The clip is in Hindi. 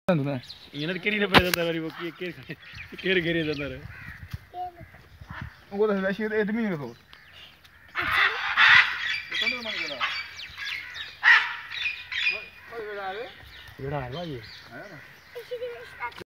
इन्हें केरी ने पैदा तारी वो केर केरी जाता रहे वो तो वैसे ये इतनी ही रखो तो कौन सा मानेगा ये डाल भाई है ना